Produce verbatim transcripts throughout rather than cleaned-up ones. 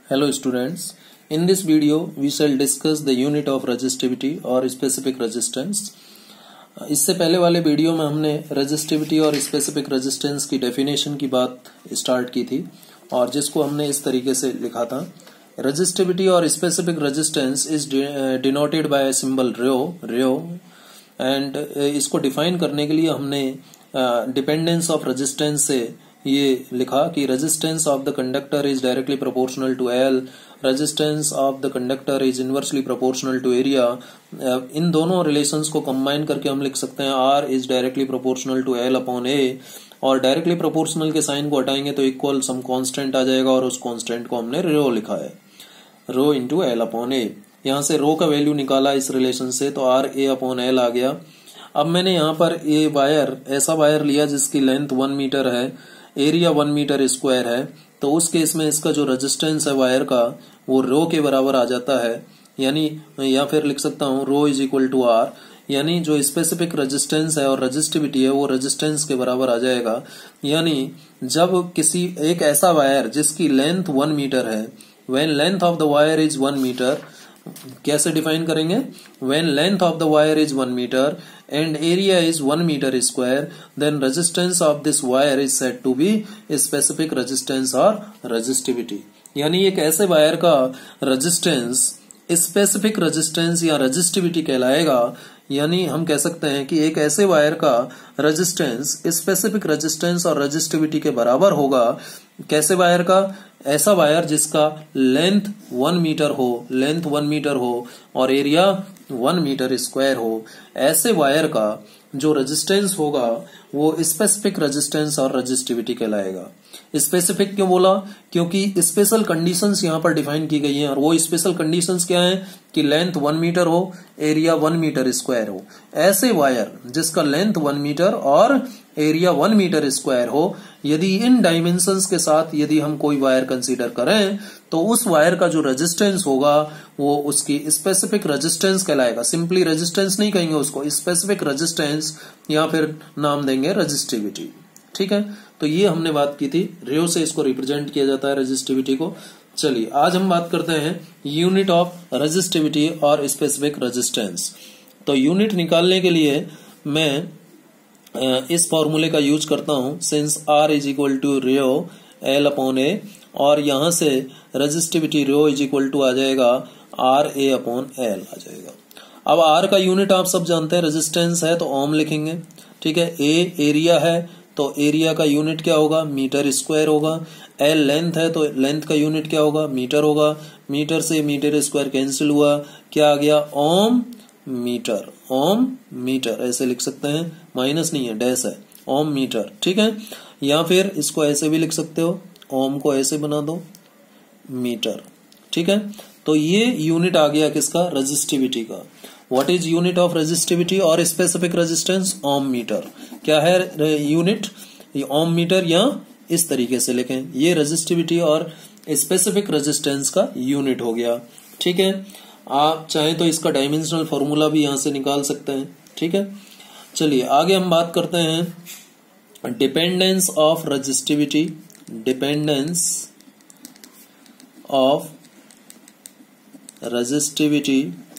Hello students, in this video we shall discuss the unit of resistivity और specific resistance। इससे पहले वाले video में हमने resistivity और specific resistance की definition की बात स्टार्ट की थी और जिसको हमने इस तरीके से लिखा था। resistivity और specific resistance is denoted by a symbol rho rho and इसको डिफाइन करने के लिए हमने डिपेंडेंस ऑफ रेजिस्टेंस से ये लिखा कि resistance of the conductor is directly proportional to L, resistance of the conductor is inversely proportional to area. इन दोनों रिलेशंस को कंबाइन करके हम लिख सकते हैं R is directly proportional to L upon A, और डायरेक्टली प्रोपोर्शनल के साइन को हटाएंगे तो इक्वल सम कांस्टेंट आ जाएगा और उस कांस्टेंट को हमने रो लिखा है, rho into L upon A. यहाँ से रो का वैल्यू निकाला इस रिलेशन से तो आर ए अपॉन एल आ गया। अब मैंने यहाँ पर ए वायर ऐसा वायर लिया जिसकी लेंथ वन मीटर है, एरिया वन मीटर स्क्वायर है, तो उस केस में इसका जो रेजिस्टेंस है वायर का वो रो के बराबर आ जाता है, यानी या फिर लिख सकता हूँ rho is equal to R, यानी जो स्पेसिफिक रेजिस्टेंस है और रेजिस्टिविटी है वो रेजिस्टेंस के बराबर आ जाएगा। यानी जब किसी एक ऐसा वायर जिसकी लेंथ वन मीटर है, when length of the wire is one metre, कैसे डिफाइन करेंगे, when length of the wire is one metre and area is one meter square, then resistance of this wire is said to be specific resistance or resistivity। यानी एक ऐसे wire का resistance specific resistance या resistivity कहलाएगा। यानी हम कह सकते हैं कि एक ऐसे वायर का रेजिस्टेंस स्पेसिफिक रेजिस्टेंस और रेजिस्टिविटी के बराबर होगा। कैसे वायर का, ऐसा वायर जिसका लेंथ वन मीटर हो, लेंथ वन मीटर हो और एरिया वन मीटर स्क्वायर हो, ऐसे वायर का जो रेजिस्टेंस होगा वो स्पेसिफिक रेजिस्टेंस और रेजिस्टिविटी कहलाएगा। स्पेसिफिक क्यों बोला, क्योंकि स्पेशल कंडीशंस यहाँ पर डिफाइन की गई हैं और वो स्पेशल कंडीशंस क्या हैं कि लेंथ वन मीटर हो, एरिया वन मीटर स्क्वायर हो। ऐसे वायर जिसका लेंथ वन मीटर और एरिया वन मीटर स्क्वायर हो, यदि इन डायमेंशंस के साथ यदि हम कोई वायर कंसीडर करें तो उस वायर का जो रेजिस्टेंस होगा वो उसकी स्पेसिफिक रेजिस्टेंस कहलाएगा। सिंपली रेजिस्टेंस नहीं कहेंगे उसको, स्पेसिफिक रेजिस्टेंस या फिर नाम देंगे रेजिस्टिविटी। ठीक है, तो ये हमने बात की थी, रो से इसको रिप्रेजेंट किया जाता है रेजिस्टिविटी को। चलिए आज हम बात करते हैं यूनिट ऑफ रेजिस्टिविटी और स्पेसिफिक रेजिस्टेंस। तो यूनिट निकालने के लिए मैं इस फॉर्मूले का यूज करता हूं, since R is equal to rho L upon A, और यहां से resistivity rho is equal to आ जाएगा आर ए अपॉन एल आ जाएगा। अब आर का यूनिट आप सब जानते हैं, रेजिस्टेंस है तो ओम लिखेंगे। ठीक है, ए एरिया है तो एरिया का यूनिट क्या होगा, मीटर स्क्वायर होगा। एल लेंथ है तो लेंथ का यूनिट क्या होगा, मीटर होगा। मीटर से मीटर स्क्वायर कैंसिल हुआ, क्या आ गया, ओम मीटर, ओम मीटर ऐसे लिख सकते हैं, माइनस नहीं है डैश है, ओम मीटर। ठीक है, या फिर इसको ऐसे भी लिख सकते हो, ओम को ऐसे बना दो मीटर। ठीक है, तो ये यूनिट आ गया किसका, रेजिस्टिविटी का। What is unit of resistivity और स्पेसिफिक रेजिस्टेंस, ओम मीटर। क्या है यूनिट, ओम मीटर, या इस तरीके से लिखें, ये रेजिस्टिविटी और स्पेसिफिक रेजिस्टेंस का यूनिट हो गया। ठीक है, आप चाहें तो इसका डायमेंशनल फॉर्मूला भी यहां से निकाल सकते हैं। ठीक है, चलिए आगे हम बात करते हैं dependence of resistivity, dependence of resistivity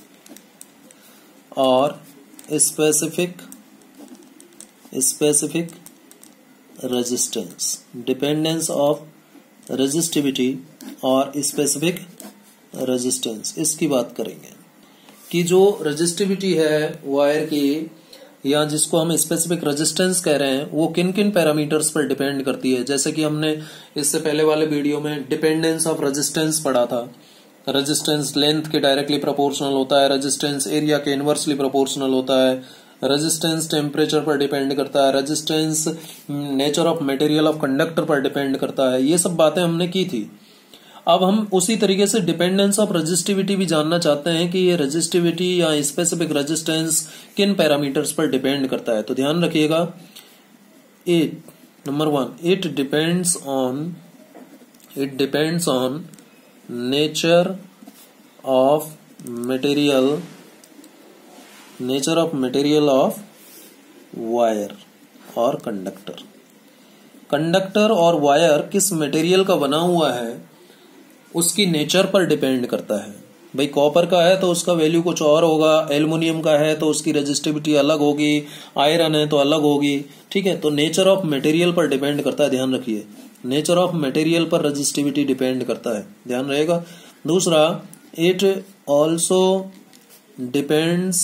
और specific specific resistance. Dependence of resistivity और स्पेसिफिक रेजिस्टेंस, इसकी बात करेंगे कि जो रेजिस्टिविटी है वायर की या जिसको हम स्पेसिफिक रेजिस्टेंस कह रहे हैं वो किन किन पैरामीटर्स पर डिपेंड करती है। जैसे कि हमने इससे पहले वाले वीडियो में डिपेंडेंस ऑफ रेजिस्टेंस पढ़ा था। रेजिस्टेंस लेंथ के डायरेक्टली प्रोपोर्शनल होता है, रेजिस्टेंस एरिया के इनवर्सली प्रोपोर्शनल होता है, रेजिस्टेंस टेम्परेचर पर डिपेंड करता है, resistance nature of material of conductor पर डिपेंड करता है। ये सब बातें हमने की थी। अब हम उसी तरीके से डिपेंडेंस ऑफ रेजिस्टिविटी भी जानना चाहते हैं कि ये रेजिस्टिविटी या स्पेसिफिक रेजिस्टेंस किन पैरामीटर्स पर डिपेंड करता है। तो ध्यान रखिएगा, it number one, it depends on it depends on nature of material nature of material of wire और कंडक्टर। कंडक्टर और वायर किस मटेरियल का बना हुआ है उसकी नेचर पर डिपेंड करता है। भाई कॉपर का है तो उसका वैल्यू कुछ और होगा, एल्युमिनियम का है तो उसकी रेजिस्टिविटी अलग होगी, आयरन है तो अलग होगी, ठीक है। तो नेचर ऑफ मटेरियल पर डिपेंड करता है, ध्यान रखिए, नेचर ऑफ मटेरियल पर रेजिस्टिविटी डिपेंड करता है, ध्यान रहेगा। दूसरा, it also depends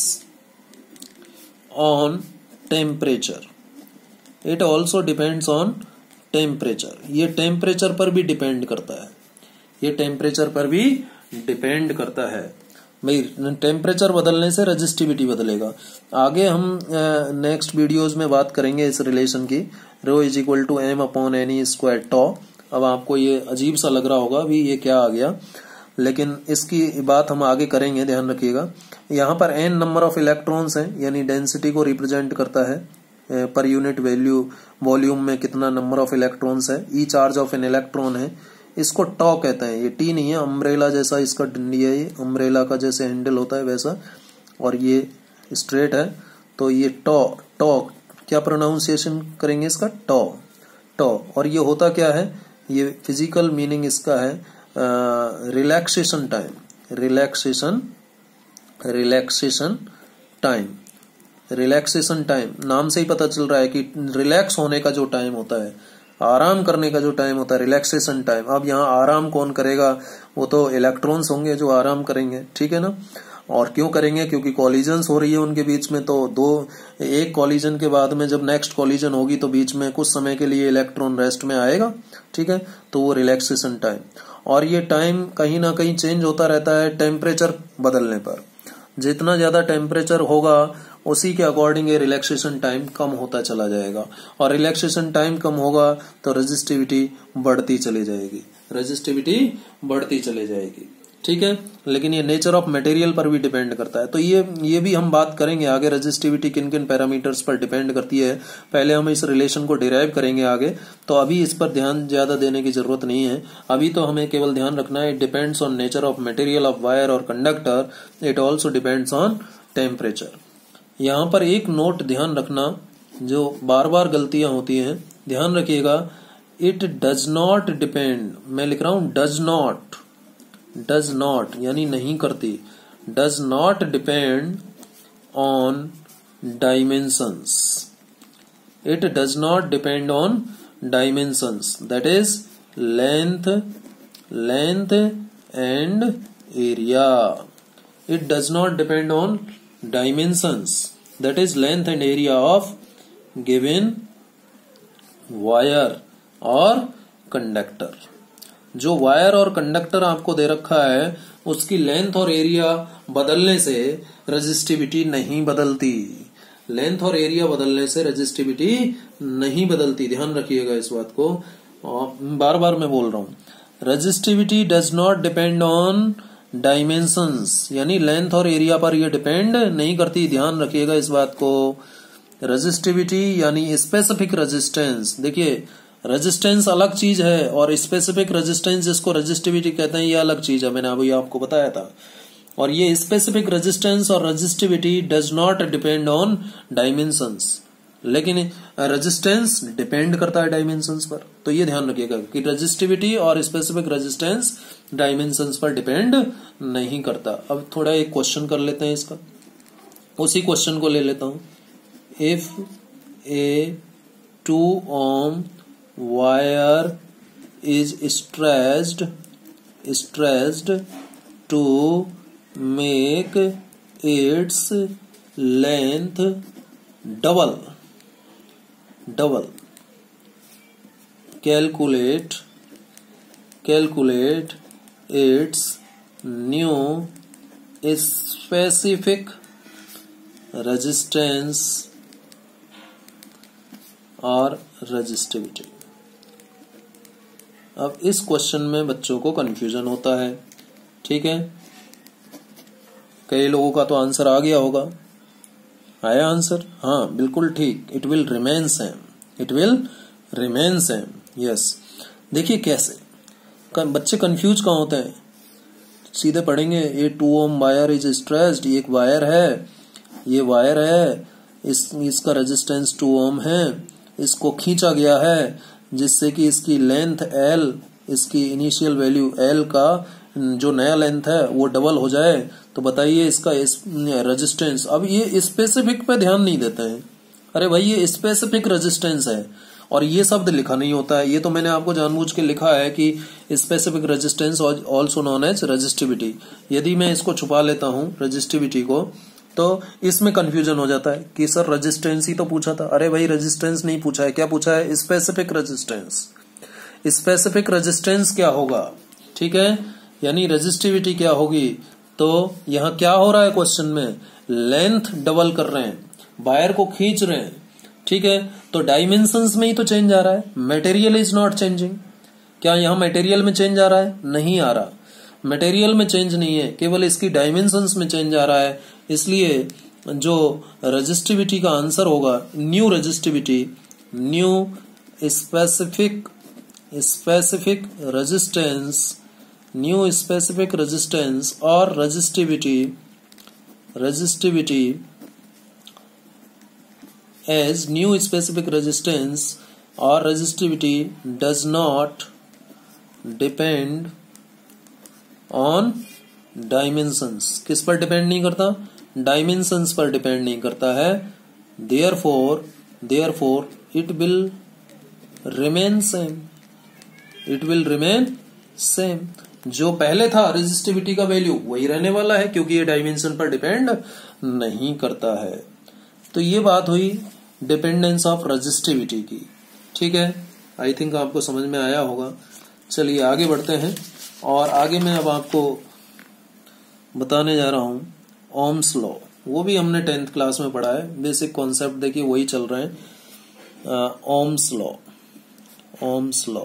on temperature, it also depends on temperature, ये टेम्परेचर पर भी डिपेंड करता है, ये टेम्परेचर पर भी डिपेंड करता है। भाई टेम्परेचर बदलने से रेजिस्टिविटी बदलेगा। आगे हम नेक्स्ट वीडियोस में बात करेंगे इस रिलेशन की, rho is equal to M upon n e square tau. अब आपको ये अजीब सा लग रहा होगा अभी ये क्या आ गया, लेकिन इसकी बात हम आगे करेंगे, ध्यान रखिएगा। यहाँ पर एन नंबर ऑफ इलेक्ट्रॉन्स हैं, यानी डेंसिटी को रिप्रेजेंट करता है पर यूनिट वैल्यू वॉल्यूम में कितना नंबर ऑफ इलेक्ट्रॉन्स है। E charge of an electron है, इसको टॉ कहते हैं। ये टी नहीं है, अम्ब्रेला जैसा इसका डंडी है, ये अम्ब्रेला का जैसे हैंडल होता है वैसा, और ये स्ट्रेट है। तो ये टॉ, टॉ क्या प्रोनाउंसिएशन करेंगे इसका, टॉ, टॉ। और ये होता क्या है, ये फिजिकल मीनिंग इसका है relaxation time, relaxation relaxation time, relaxation time नाम से ही पता चल रहा है कि रिलैक्स होने का जो टाइम होता है, आराम करने का जो टाइम होता है, रिलैक्सेशन टाइम। अब यहाँ आराम कौन करेगा, वो तो इलेक्ट्रॉन्स होंगे जो आराम करेंगे, ठीक है ना। और क्यों करेंगे, क्योंकि कॉलिजन्स हो रही है उनके बीच में, तो दो एक कॉलिजन के बाद में जब नेक्स्ट कॉलिजन होगी तो बीच में कुछ समय के लिए इलेक्ट्रॉन रेस्ट में आएगा, ठीक है। तो वो रिलैक्सेशन टाइम, और ये टाइम कहीं ना कहीं चेंज होता रहता है टेम्परेचर बदलने पर। जितना ज्यादा टेम्परेचर होगा उसी के अकॉर्डिंग ये रिलैक्सेशन टाइम कम होता चला जाएगा, और रिलैक्सेशन टाइम कम होगा तो रेजिस्टिविटी बढ़ती चली जाएगी, रेजिस्टिविटी बढ़ती चली जाएगी, ठीक है। लेकिन ये नेचर ऑफ मटेरियल पर भी डिपेंड करता है। तो ये ये भी हम बात करेंगे आगे, रेजिस्टिविटी किन किन पैरामीटर्स पर डिपेंड करती है। पहले हम इस रिलेशन को डिराइव करेंगे आगे, तो अभी इस पर ध्यान ज्यादा देने की जरूरत नहीं है। अभी तो हमें केवल ध्यान रखना है, it depends on nature of material of wire और conductor, it also depends on temperature. यहाँ पर एक नोट ध्यान रखना, जो बार बार गलतियां होती हैं, ध्यान रखिएगा। इट डज नॉट डिपेंड, मैं लिख रहा हूं डज नॉट, डज नॉट यानी नहीं करती, does not depend on dimensions, it does not depend on dimensions, that is length, length and area. It does not depend on dimensions, that is length and area of given wire और conductor. जो wire और conductor आपको दे रखा है उसकी length और area बदलने से रेजिस्टिविटी नहीं बदलती, लेंथ और एरिया बदलने से रेजिस्टिविटी नहीं बदलती, ध्यान रखिएगा इस बात को। और बार बार मैं बोल रहा हूं, resistivity does not depend on dimensions, यानी लेंथ और एरिया पर ये डिपेंड नहीं करती, ध्यान रखिएगा इस बात को। रेजिस्टिविटी यानी स्पेसिफिक रेजिस्टेंस, देखिए रेजिस्टेंस अलग चीज है और स्पेसिफिक रेजिस्टेंस जिसको रेजिस्टिविटी कहते हैं ये अलग चीज है, मैंने अभी आपको बताया था। और ये स्पेसिफिक रेजिस्टेंस और resistivity does not depend on dimensions, लेकिन रेजिस्टेंस डिपेंड करता है डायमेंशंस पर। तो ये ध्यान रखिएगा कि रेजिस्टिविटी और स्पेसिफिक रेजिस्टेंस डायमेंशंस पर डिपेंड नहीं करता। अब थोड़ा एक क्वेश्चन कर लेते हैं इसका, उसी क्वेश्चन को ले लेता हूं। If a two ohm wire is stressed stressed to make its length double double calculate calculate its new specific resistance और रेजिस्टिविटी। अब इस क्वेश्चन में बच्चों को कंफ्यूजन होता है, ठीक है। कई लोगों का तो आंसर आ गया होगा, आया आंसर, हाँ बिल्कुल ठीक, it will remain same, it will remain same, yes. देखिए कैसे बच्चे कंफ्यूज कहाँ होते हैं, सीधे पढ़ेंगे। ये two ohm wire is stressed, ये एक वायर है, ये वायर है, इस इसका रेजिस्टेंस टू ओम है, इसको खींचा गया है जिससे कि इसकी लेंथ एल इसकी इनिशियल वैल्यू L का जो नया लेंथ है वो डबल हो जाए तो बताइए इसका इस रेजिस्टेंस। अब ये स्पेसिफिक पे ध्यान नहीं देते हैं, अरे भाई ये स्पेसिफिक रेजिस्टेंस है और ये शब्द लिखा नहीं होता है, ये तो मैंने आपको जानबूझ के लिखा है कि specific resistance also known as resistivity. यदि मैं इसको छुपा लेता हूं रेजिस्टिविटी को तो इसमें कंफ्यूजन हो जाता है कि सर रेजिस्टेंस ही तो पूछा था। अरे भाई रेजिस्टेंस नहीं पूछा है, क्या पूछा है? Specific resistance. स्पेसिफिक रेजिस्टेंस क्या होगा, ठीक है, यानी रेजिस्टिविटी क्या होगी। तो यहाँ क्या हो रहा है क्वेश्चन में, लेंथ डबल कर रहे हैं, वायर को खींच रहे हैं, ठीक है, तो डायमेंशंस में ही तो चेंज आ रहा है, मटेरियल इज नॉट चेंजिंग। क्या यहाँ मटेरियल में चेंज आ रहा है? नहीं आ रहा, मटेरियल में चेंज नहीं है, केवल इसकी डायमेंशंस में चेंज आ रहा है। इसलिए जो रेजिस्टिविटी का आंसर होगा new resistivity, new specific specific resistance, new specific resistance और resistivity resistivity as new specific resistance or resistivity does not depend on dimensions। किस पर डिपेंड नहीं करता? डायमेंशंस पर डिपेंड नहीं करता है। therefore therefore it will remain same, it will remain same। जो पहले था रेजिस्टिविटी का वैल्यू वही रहने वाला है क्योंकि ये डायमेंशन पर डिपेंड नहीं करता है। तो ये बात हुई डिपेंडेंस ऑफ रेजिस्टिविटी की, ठीक है, आई थिंक आपको समझ में आया होगा। चलिए आगे बढ़ते हैं और आगे मैं अब आपको बताने जा रहा हूं ओम्स लॉ। वो भी हमने टेंथ क्लास में पढ़ा है, बेसिक कॉन्सेप्ट देखिए वही चल रहे हैं। ओम्स लॉ, ओम्स लॉ,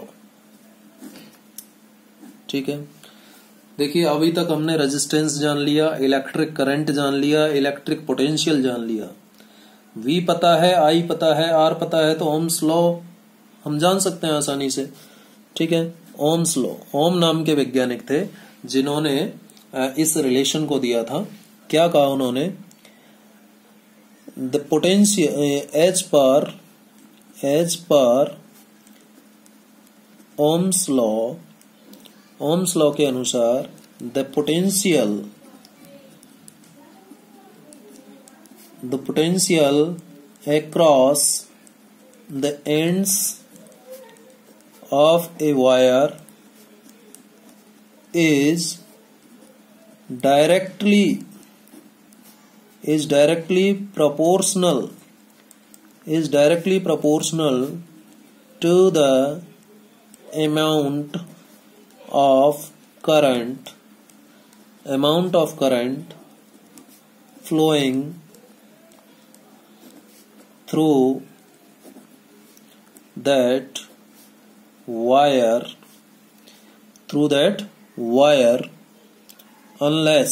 ठीक है। देखिए अभी तक हमने रेजिस्टेंस जान लिया, इलेक्ट्रिक करंट जान लिया, इलेक्ट्रिक पोटेंशियल जान लिया, V पता है, I पता है, R पता है, तो ओम्स लॉ हम जान सकते हैं आसानी से, ठीक है। ओम्स लॉ, ओम नाम के वैज्ञानिक थे जिन्होंने इस रिलेशन को दिया था। क्या कहा उन्होंने? The potential as per as per Ohm's law, Ohm's law के अनुसार the potential the potential across the ends of a wire is directly is directly proportional is directly proportional to the amount of current amount of current flowing through that wire through that wire unless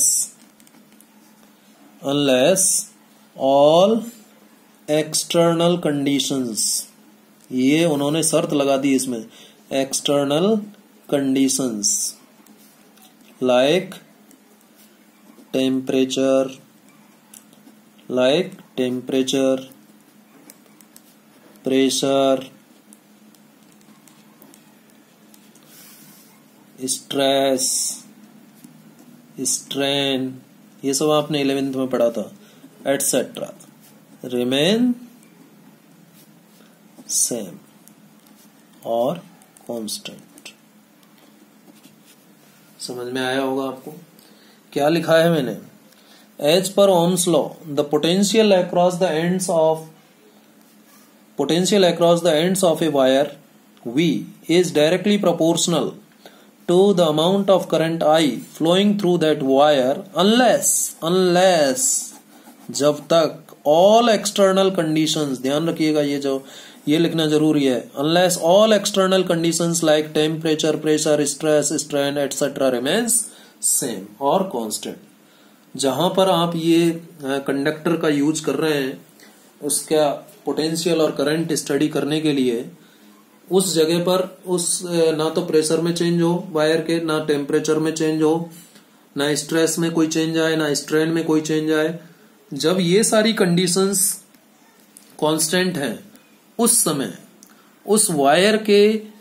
unless all external conditions, ये उन्होंने शर्त लगा दी इसमें, external conditions like temperature like temperature pressure, stress, strain, ये सब आपने eleventh में पढ़ा था, एटसेट्रा, रिमेन सेम और कांस्टेंट। समझ में आया होगा आपको। क्या लिखा है मैंने? As per Ohm's law the potential across the ends of potential across the ends of a wire V is directly proportional to the amount of current I flowing through that wire unless unless जब तक all external conditions, ध्यान रखिएगा ये जो ये लिखना जरूरी है, unless all external conditions like temperature, pressure, stress, strain etc remains same और constant। जहां पर आप ये कंडक्टर का यूज कर रहे हैं उसका पोटेंशियल और करंट स्टडी करने के लिए उस जगह पर उस ना तो प्रेशर में चेंज हो वायर के, ना टेम्परेचर में चेंज हो, ना स्ट्रेस में कोई चेंज आए, ना स्ट्रेन में कोई चेंज आए। जब ये सारी कंडीशंस कांस्टेंट हैं उस समय उस वायर के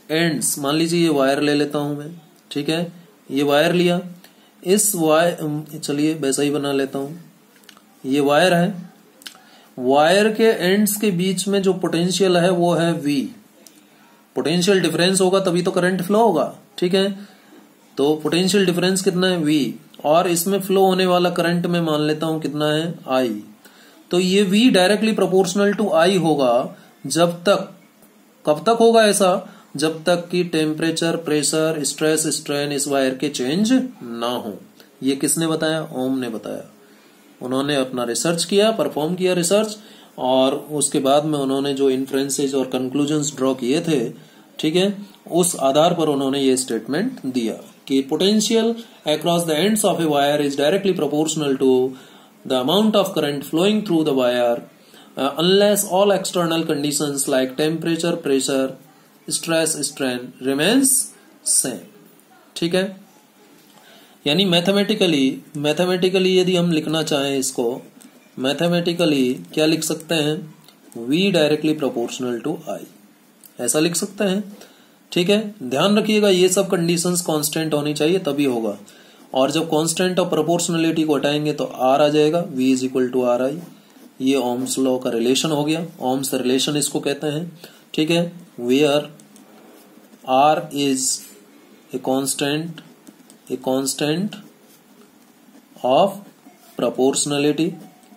एंड्स, मान लीजिए ये वायर ले लेता हूं मैं, ठीक है, ये वायर लिया, इस वायर, चलिए वैसा ही बना लेता हूं, ये वायर है, वायर के एंड्स के बीच में जो पोटेंशियल है वो है V। पोटेंशियल डिफरेंस होगा तभी तो करंट फ्लो होगा, ठीक है, तो पोटेंशियल डिफरेंस कितना है V, और इसमें फ्लो होने वाला करंट में मान लेता हूं कितना है I। तो ये V directly proportional to I होगा जब तक, कब तक होगा ऐसा, जब तक कि टेम्परेचर, प्रेशर, स्ट्रेस, स्ट्रेन इस वायर के चेंज ना हो। ये किसने बताया? ओम ने बताया। उन्होंने अपना रिसर्च किया, परफॉर्म किया रिसर्च, और उसके बाद में उन्होंने जो इन्फ्रेंसेज और कंक्लूजन्स ड्रॉ किए थे, ठीक है, उस आधार पर उन्होंने ये स्टेटमेंट दिया कि potential across the ends of a wire is directly proportional to the amount of current flowing through the wire unless all external conditions like temperature, pressure, stress, strain remains same. ठीक है, यानी mathematically mathematically यदि हम लिखना चाहें इसको, mathematically क्या लिख सकते हैं? V directly proportional to I, ऐसा लिख सकते हैं। ठीक है, ध्यान रखिएगा ये सब कंडीशंस कांस्टेंट होनी चाहिए तभी होगा, और जब कांस्टेंट ऑफ प्रोपोर्शनलिटी को हटाएंगे तो R आ जाएगा, V is equal to R I. ये ओम्स लॉ का रिलेशन हो गया, ओम्स रिलेशन इसको कहते हैं। ठीक है, where R is a constant a constant of proportionality,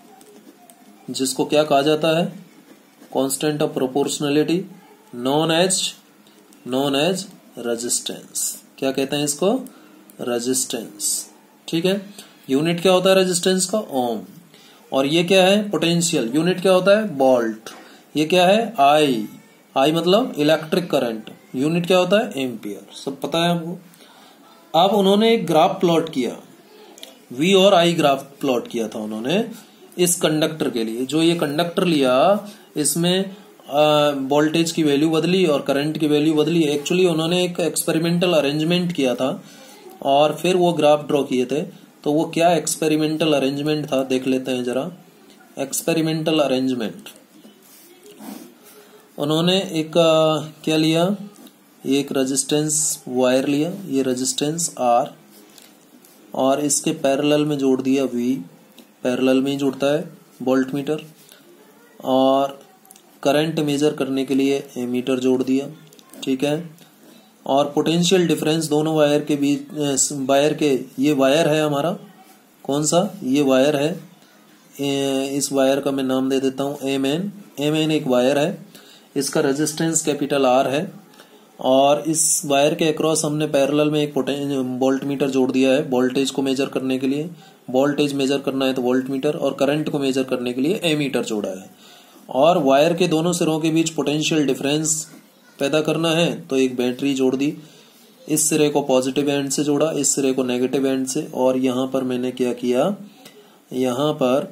जिसको क्या कहा जाता है? Constant of proportionality, known as known as resistance. क्या कहते हैं इसको? रेजिस्टेंस। ठीक है, यूनिट क्या होता है रेजिस्टेंस का? ओम। और ये क्या है? पोटेंशियल। यूनिट क्या होता है? वोल्ट। ये क्या है? आई। आई मतलब इलेक्ट्रिक करंट। यूनिट क्या होता है? एम्पियर। सब पता है आपको। अब उन्होंने एक ग्राफ प्लॉट किया, V और I ग्राफ प्लॉट किया था उन्होंने इस कंडक्टर के लिए। जो ये कंडक्टर लिया, इसमें वोल्टेज की वैल्यू बदली और करंट की वैल्यू बदली। एक्चुअली उन्होंने एक एक्सपेरिमेंटल अरेंजमेंट किया था और फिर वो ग्राफ ड्रॉ किए थे। तो वो क्या एक्सपेरिमेंटल अरेंजमेंट था देख लेते हैं जरा। एक्सपेरिमेंटल अरेंजमेंट, उन्होंने एक क्या लिया? एक रेजिस्टेंस वायर लिया, ये रेजिस्टेंस R, और इसके पैरेलल में जोड़ दिया V, पैरेलल में ही जुड़ता है वोल्ट मीटर, और करंट मेजर करने के लिए एमीटर जोड़ दिया। ठीक है, और पोटेंशियल डिफरेंस दोनों वायर के बीच, वायर के, ये वायर है हमारा, कौन सा? ये वायर है। इस वायर का मैं नाम दे देता हूं एम एन। एम एन एक वायर है, इसका रेजिस्टेंस कैपिटल R है, और इस वायर के अक्रॉस हमने पैरेलल में एक वोल्ट मीटर जोड़ दिया है वोल्टेज को मेजर करने के लिए। वोल्टेज मेजर करना है तो वोल्ट मीटर, और करंट को मेजर करने के लिए एमीटर जोड़ा है। और वायर के दोनों सिरों के बीच पोटेंशियल डिफरेंस पैदा करना है तो एक बैटरी जोड़ दी। इस सिरे को पॉजिटिव एंड से जोड़ा, इस सिरे को नेगेटिव एंड से, और यहां पर मैंने क्या किया? यहां पर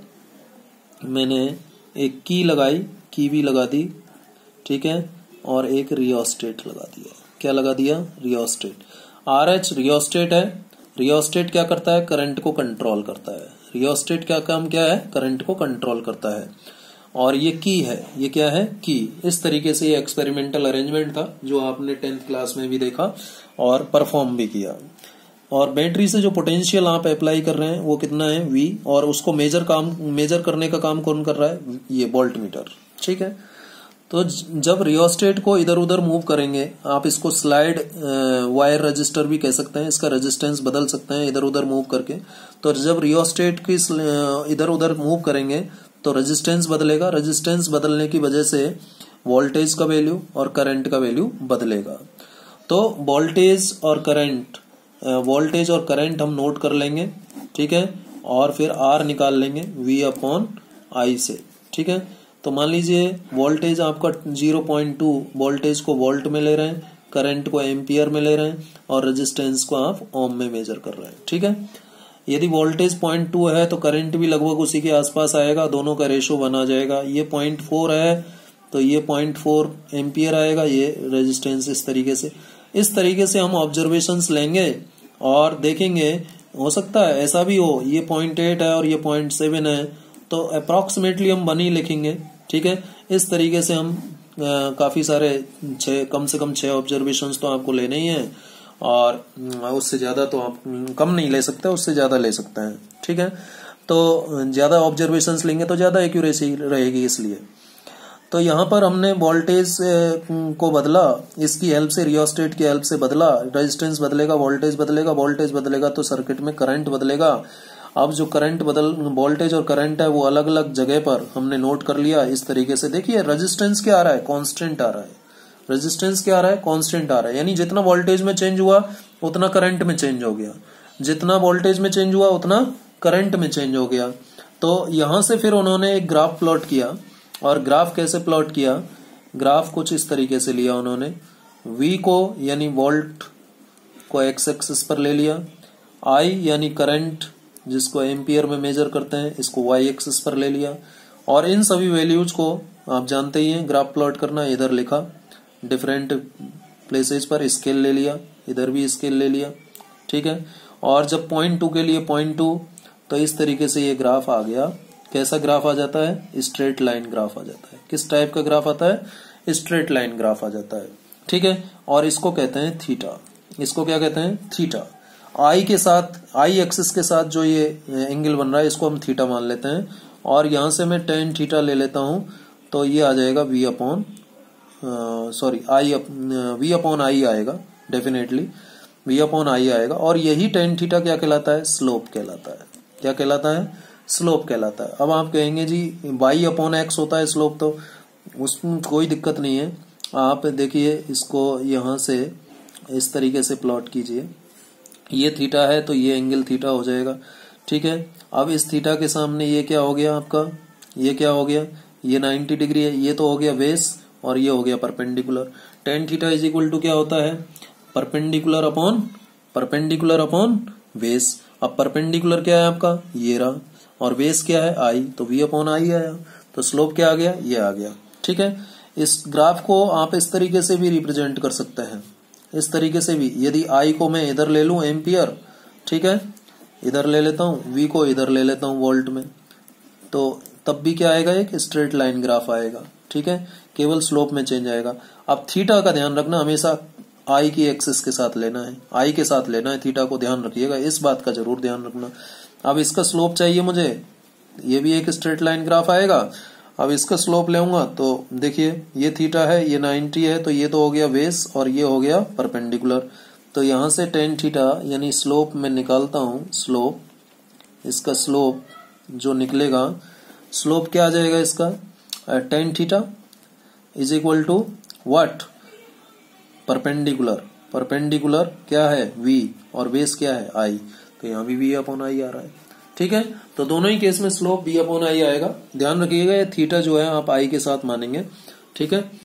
मैंने एक की लगाई, की भी लगा दी। ठीक है, और एक रियोस्टेट लगा दिया। क्या लगा दिया? रियोस्टेट। आर एच रियोस्टेट है। रियोस्टेट क्या करता है? करंट को कंट्रोल करता है। रियोस्टेट क्या काम क्या है? करंट को कंट्रोल करता है। और ये की है, ये क्या है? की। इस तरीके से ये एक्सपेरिमेंटल अरेंजमेंट था जो आपने टेंथ क्लास में भी देखा और परफॉर्म भी किया। और बैटरी से जो पोटेंशियल आप अप्लाई कर रहे हैं वो कितना है? V, और उसको मेजर काम मेजर करने का काम कौन कर रहा है? ये वोल्ट मीटर। ठीक है, तो जब रियोस्टेट को इधर उधर मूव करेंगे, आप इसको स्लाइड वायर रजिस्टर भी कह सकते हैं, इसका रेजिस्टेंस बदल सकते हैं इधर उधर मूव करके। तो जब रियोस्टेट की इधर उधर मूव करेंगे तो रेजिस्टेंस बदलेगा। रेजिस्टेंस बदलने की वजह से वोल्टेज का वैल्यू और करंट का वैल्यू बदलेगा। तो वोल्टेज और करंट वोल्टेज और करंट हम नोट कर लेंगे। ठीक है, और फिर R निकाल लेंगे V अपॉन I से। ठीक है, तो मान लीजिए वोल्टेज आपका ज़ीरो पॉइंट टू, वोल्टेज को वोल्ट में ले रहे हैं, करंट को एम्पियर में ले रहे हैं, और रेजिस्टेंस को आप ओम में मेजर कर रहे हैं। ठीक है, यदि वोल्टेज पॉइंट टू है तो करंट भी लगभग उसी के आसपास आएगा, दोनों का रेशो बना जाएगा। ये पॉइंट फोर है तो ये पॉइंट फोर एम्पियर आएगा, ये रेजिस्टेंस। इस तरीके से इस तरीके से हम ऑब्जर्वेशंस लेंगे और देखेंगे। हो सकता है ऐसा भी हो, ये पॉइंट एट है और ये पॉइंट सेवन है, तो अप्रोक्सीमेटली हम वन ही लिखेंगे। ठीक है, इस तरीके से हम काफी सारे छह कम से कम छह ऑब्जर्वेशंस तो आपको लेने ही हैं, और उससे ज्यादा तो आप कम नहीं ले सकते, उससे ज्यादा ले सकते हैं। ठीक है, तो ज्यादा ऑब्जर्वेशंस लेंगे तो ज्यादा एक्यूरेसी रहेगी। इसलिए तो यहाँ पर हमने वोल्टेज को बदला, इसकी हेल्प से, रियोस्टेट की हेल्प से बदला। रेजिस्टेंस बदलेगा, वोल्टेज बदलेगा, वोल्टेज बदलेगा तो सर्किट में करंट बदलेगा। अब जो करंट बदल वोल्टेज और करंट है वो अलग अलग जगह पर हमने नोट कर लिया। इस तरीके से देखिए, रेजिस्टेंस क्या आ रहा है, कांस्टेंट आ रहा है। रेजिस्टेंस क्या आ रहा है, कांस्टेंट आ रहा है, यानी जितना वोल्टेज में चेंज हुआ उतना करंट में चेंज हो गया, जितना वोल्टेज में चेंज हुआ उतना करंट में चेंज हो गया। तो यहां से फिर उन्होंने एक ग्राफ प्लॉट किया, और ग्राफ कैसे प्लॉट किया, ग्राफ कुछ इस तरीके से लिया उन्होंने। V को यानी वोल्ट को एक्स एक्सिस पर ले लिया, I यानी करंट जिसको एम्पियर में मेजर करते हैं इसको वाई एक्सिस पर ले लिया, और इन सभी वैल्यूज को आप जानते ही हैं ग्राफ प्लॉट करना। इधर लिखा, डिफरेंट प्लेसेस पर स्केल ले लिया, इधर भी स्केल ले लिया। ठीक है, और जब पॉइंट टू के लिए पॉइंट टू, तो इस तरीके से ये ग्राफ आ गया। कैसा ग्राफ आ जाता है, स्ट्रेट लाइन ग्राफ आ जाता है। किस टाइप का ग्राफ आता है, स्ट्रेट लाइन ग्राफ आ जाता है। ठीक है, और इसको कहते हैं थीटा। इसको क्या कहते हैं, थीटा। आई के साथ, आई एक्सिस के साथ जो ये एंगल बन रहा है इसको हम थीटा मान लेते हैं, और यहां से मैं टेन थीटा ले लेता हूं, तो ये आ जाएगा V upon sorry I V upon I आएगा, डेफिनेटली वी अपॉन आई आएगा। और यही टेन थीटा क्या कहलाता है, स्लोप कहलाता है। क्या कहलाता है, स्लोप कहलाता है। अब आप कहेंगे जी वाई अपॉन एक्स होता है स्लोप, तो उसमें कोई दिक्कत नहीं है। आप देखिए इसको यहां से इस तरीके से प्लॉट कीजिए, ये थीटा है तो ये एंगल थीटा हो जाएगा। ठीक है, अब इस थीटा के सामने ये क्या हो गया आपका, ये क्या हो गया, ये नाइन्टी डिग्री है, ये तो हो गया बेस और ये हो गया perpendicular. Tan theta is equal to क्या होता है, perpendicular upon perpendicular upon base. अब परपेंडिकुलर क्या है आपका, ये रहा, और बेस क्या है आई, तो वी अपॉन आई आया, तो स्लोप क्या आ गया, ये आ गया। ठीक है, इस ग्राफ को आप इस तरीके से भी रिप्रेजेंट कर सकते हैं, इस तरीके से भी। यदि आई को मैं इधर ले लूं एम्पियर, ठीक है, इधर ले लेता हूं, वी को इधर ले लेता हूं वोल्ट में, तो तब भी क्या आएगा, एक स्ट्रेट लाइन ग्राफ आएगा। ठीक है, केवल स्लोप में चेंज आएगा। अब थीटा का ध्यान रखना, हमेशा आई की एक्सिस के साथ लेना है, आई के साथ लेना है, थीटा को ध्यान रखिएगा, इस बात का जरूर ध्यान रखना। अब इसका स्लोप चाहिए मुझे, ये भी एक स्ट्रेट लाइन ग्राफ आएगा। अब इसका स्लोप लेऊंगा तो देखिए ये थीटा है, ये नाइन्टी है, तो ये तो हो गया बेस और ये हो गया परपेंडिकुलर। तो यहां से टेन थीटा यानी स्लोप में निकालता हूं, स्लोप, इसका स्लोप जो निकलेगा, स्लोप क्या आ जाएगा इसका, tan theta is equal to what, perpendicular. Perpendicular क्या है, v, और बेस क्या है, i, तो यहाँ भी v अपॉन आई आ रहा है। ठीक है, तो दोनों ही केस में स्लोप v अपॉन आई आएगा। ध्यान रखिएगा ये थीटा जो है आप i के साथ मानेंगे। ठीक है।